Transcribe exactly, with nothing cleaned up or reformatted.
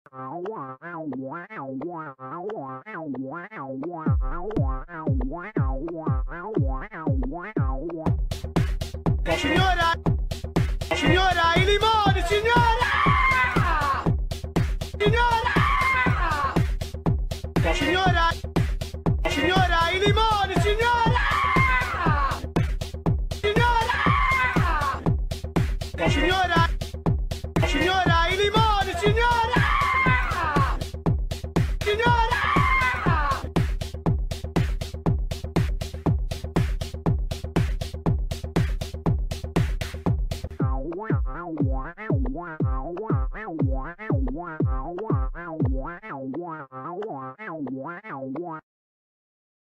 Signora! Signora, i limoni, signora! Signora! Signora! Signora, i limoni, signora! Signora! Signora!